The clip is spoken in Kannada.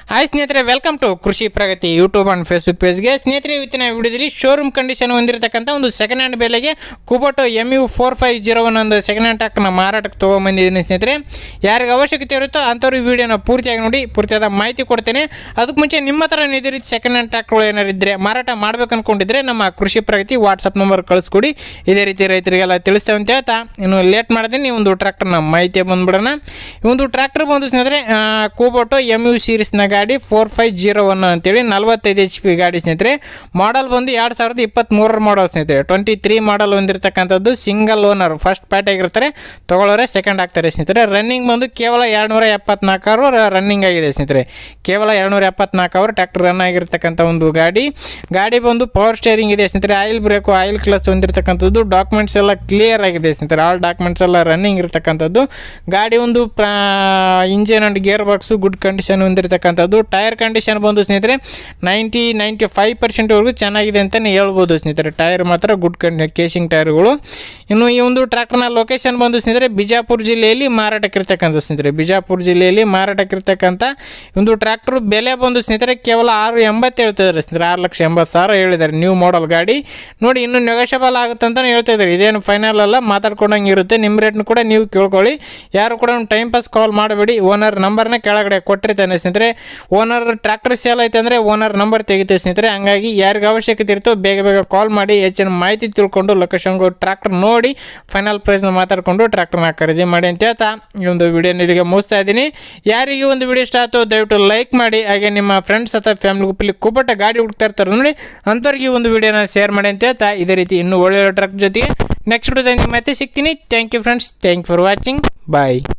ಹಾಯ್ ಸ್ನೇಹಿತರೆ, welcome to Krishi Pragati YouTube and Facebook ಪೇಜ್ಗೆ. ಸ್ನೇಹಿತರೆ, ಇವತ್ತಿನ ವಿಡಿಯೋದಲ್ಲಿ ಶೋರೂಮ್ ಕಂಡೀಷನ್ ಹೊಂದಿರತಕ್ಕಂಥ ಒಂದು ಸೆಕೆಂಡ್ ಹ್ಯಾಂಡ್ ಬೆಲೆಗೆ ಕುಬೋಟೋ MU4501 ಒಂದು ಸೆಕೆಂಡ್ ಹ್ಯಾಂಡ್ ಟ್ರ್ಯಾಕ್ಟರ್ನ ಮಾರಾಟಕ್ಕೆ ತೊಗೊಂಬಂದಿದ್ದೀನಿ. ಸ್ನೇಹಿತರೆ, ಯಾರಿಗೆ ಅವಶ್ಯಕತೆ ಇರುತ್ತೋ ಅಂಥವ್ರು ಈ ವಿಡಿಯೋನ ಪೂರ್ತಿಯಾಗಿ ನೋಡಿ, ಪೂರ್ತಿಯಾದ ಮಾಹಿತಿ ಕೊಡ್ತೇನೆ. ಅದಕ್ಕೆ ಮುಂಚೆ ನಿಮ್ಮ ಹತ್ರ ಇದೇ ರೀತಿ ಸೆಕೆಂಡ್ ಹ್ಯಾಂಡ್ ಟ್ರ್ಯಾಕ್ಟರ್ಗಳು ಏನಾರು ಇದ್ದರೆ ಮಾರಾಟ ಮಾಡ್ಬೇಕು ಅಂದ್ಕೊಂಡಿದ್ರೆ ನಮ್ಮ ಕೃಷಿ ಪ್ರಗತಿ ವಾಟ್ಸಪ್ ನಂಬರ್ ಕಳಿಸ್ಕೊಡಿ. ಇದೇ ರೀತಿ ರೈತರಿಗೆಲ್ಲ ತಿಳಿಸ್ತೇವೆ ಅಂತ ಹೇಳ್ತಾ ಇನ್ನು ಲೇಟ್ ಮಾಡಿದ್ದೀನಿ ಒಂದು ಟ್ರ್ಯಾಕ್ಟರ್ನ ಮಾಹಿತಿ ಬಂದ್ಬಿಡೋಣ. ಈ ಒಂದು ಟ್ರ್ಯಾಕ್ಟರ್ ಬಂದು ಸ್ನೇಹಿತರೆ ಕುಬೋಟೋ MU ಸೀರೀಸ್ನ ಗಾಡಿ 4501 ಅಂತೇಳಿ 45 HP ಗಾಡಿ ಸ್ನೇಹಿತರೆ. ಮಾಡಲ್ ಬಂದು 2023 ಮಾಡಲ್ ಸ್ನೇಹಿತರೆ. 23 ಮಾಡಲ್ ಹೊಂದಿರತಕ್ಕಂಥದ್ದು. ಸಿಂಗಲ್ ಓನರ್, ಫಸ್ಟ್ ಪಾರ್ಟಿ ಆಗಿರ್ತಾರೆ, ತೊಗೊಳ್ಳೋರೆ ಸೆಕೆಂಡ್ ಆಗ್ತಾರೆ ಸ್ನೇಹಿತರೆ. ರನ್ನಿಂಗ್ ಬಂದು ಕೇವಲ 274 ಅವರ್ ರನ್ನಿಂಗ್ ಆಗಿದೆ ಸ್ನೇಹಿತರೆ. ಕೇವಲ 274 ಅವರ್ ಟ್ರ್ಯಾಕ್ಟರ್ ರನ್ ಆಗಿರ್ತಕ್ಕಂಥ ಒಂದು ಗಾಡಿ ಬಂದು ಪವರ್ ಸ್ಟೇರಿಂಗ್ ಇದೆ ಸ್ನೇಹಿತರೆ. ಆಯಿಲ್ ಬ್ರೇಕು, ಆಯಿಲ್ ಕ್ಲಚ್ ಹೊಂದಿರತಕ್ಕಂಥದ್ದು. ಡಾಕ್ಯುಮೆಂಟ್ಸ್ ಎಲ್ಲ ಕ್ಲಿಯರ್ ಆಗಿದೆ ಸ್ನೇಹಿತರೆ. ಆಲ್ ಡಾಕ್ಯುಮೆಂಟ್ಸ್ ಎಲ್ಲ ರನ್ನಿಂಗ್ ಇರತಕ್ಕಂಥದ್ದು. ಗಾಡಿ ಒಂದು engine and gear box good condition ಹೊಂದಿರತಕ್ಕಂಥದ್ದು. ಟೈರ್ ಕಂಡೀಷನ್ ಬಂದು ಸ್ನೇಹಿತರೆ 90-95% ಚೆನ್ನಾಗಿದೆ ಅಂತಲೇ ಹೇಳ್ಬೋದು ಸ್ನೇಹಿತರೆ. ಟೈರ್ ಮಾತ್ರ ಗುಡ್ ಕೇಸಿಂಗ್ ಟೈರ್ಗಳು. ಇನ್ನು ಈ ಒಂದು ಟ್ರ್ಯಾಕ್ಟರ್ನ ಲೊಕೇಶನ್ ಬಂದು ಸ್ನೇಹಿತರೆ ಬಿಜಾಪುರ ಜಿಲ್ಲೆಯಲ್ಲಿ ಮಾರಾಟಕ್ಕಿರ್ತಕ್ಕಂಥ ಸ್ನೇಹಿತರೆ. ಬಿಜಾಪುರ ಜಿಲ್ಲೆಯಲ್ಲಿ ಮಾರಾಟಕ್ಕಿರ್ತಕ್ಕಂಥ ಒಂದು ಟ್ರ್ಯಾಕ್ಟರ್ ಬೆಲೆ ಬಂದು ಸ್ನೇಹಿತರೆ ಕೇವಲ 680 ಹೇಳ್ತಿದ್ದಾರೆ ಸ್ನೇಹಿತರೆ. 6,80,000 ಹೇಳಿದ್ದಾರೆ. ನ್ಯೂ ಮಾಡಲ್ ಗಾಡಿ ನೋಡಿ, ಇನ್ನು ನೆಗೋಷಿಯಬಲ್ ಆಗುತ್ತೆ ಅಂತಲೇ ಹೇಳ್ತಾ ಇದ್ದಾರೆ. ಇದೇನು ಫೈನಲ್ ಅಲ್ಲ, ಮಾತಾಡ್ಕೊಂಡಂಗೆ ಇರುತ್ತೆ. ನಿಮ್ಮ ರೇಟ್ನು ಕೂಡ ನೀವು ಕೇಳ್ಕೊಳ್ಳಿ. ಯಾರು ಕೂಡ ಒಂದು ಟೈಮ್ ಪಾಸ್ ಕಾಲ್ ಮಾಡಬೇಡಿ. ಓನರ್ ನಂಬರ್ನ ಕೆಳಗಡೆ ಕೊಟ್ಟಿರ್ತಾನೆ ಸ್ನೇಹಿತರೆ. ಓನರ್ ಟ್ರ್ಯಾಕ್ಟರ್ ಸೇಲ್ ಐತೆ ಅಂದರೆ ಓನರ್ ನಂಬರ್ ತೆಗಿತೀವಿ ಸ್ನೇಹಿತರೆ. ಹಂಗಾಗಿ ಯಾರಿಗೆ ಅವಶ್ಯಕತೆ ಇರ್ತೋ ಬೇಗ ಕಾಲ್ ಮಾಡಿ ಹೆಚ್ಚಿನ ಮಾಹಿತಿ ತಿಳ್ಕೊಂಡು ಲೊಕೇಶನ್ಗೆ ಟ್ರ್ಯಾಕ್ಟರ್ ನೋಡಿ ಫೈನಲ್ ಪ್ರೈಸ್ನ ಮಾತಾಡಿಕೊಂಡು ಟ್ರ್ಯಾಕ್ಟರ್ನ ಖರೀದಿ ಮಾಡಿ ಅಂತ ಹೇಳ್ತಾ ಈ ಒಂದು ವಿಡಿಯೋನ ಇಲ್ಲಿಗೆ ಮುಗಿಸ್ತಾ ಇದ್ದೀನಿ. ಯಾರಿಗೆ ಒಂದು ವಿಡಿಯೋ ಇಷ್ಟ ಆಯ್ತು ದಯವಿಟ್ಟು ಲೈಕ್ ಮಾಡಿ. ಹಾಗೆ ನಿಮ್ಮ ಫ್ರೆಂಡ್ಸ್ ಅಥವಾ ಫ್ಯಾಮಿಲಿ ಗುಂಪಲ್ಲಿ ಕುಬೋಟ ಗಾಡಿ ಹುಡುಕ್ತಾ ಇರ್ತಾರೆ ನೋಡಿ, ಅಂಥವ್ರಿಗೆ ಒಂದು ವಿಡಿಯೋನ ಶೇರ್ ಮಾಡಿ ಅಂತ ಹೇಳ್ತಾ ಇದೇ ರೀತಿ ಇನ್ನೂ ಒಳ್ಳೆಯ ಟ್ರ್ಯಾಕ್ ಜೊತೆಗೆ ನೆಕ್ಸ್ಟ್ ವಿಡಿಯೋದಲ್ಲಿ ಮತ್ತೆ ಸಿಗ್ತೀನಿ. Thank you friends, thank you for watching. Bye.